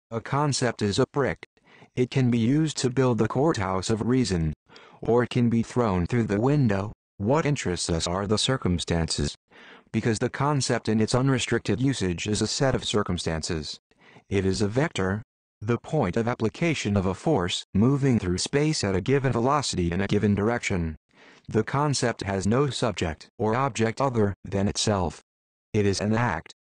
A concept is a brick. It can be used to build the courthouse of reason, or it can be thrown through the window. What interests us are the circumstances, because the concept in its unrestricted usage is a set of circumstances. It is a vector, the point of application of a force moving through space at a given velocity in a given direction. The concept has no subject or object other than itself. It is an act,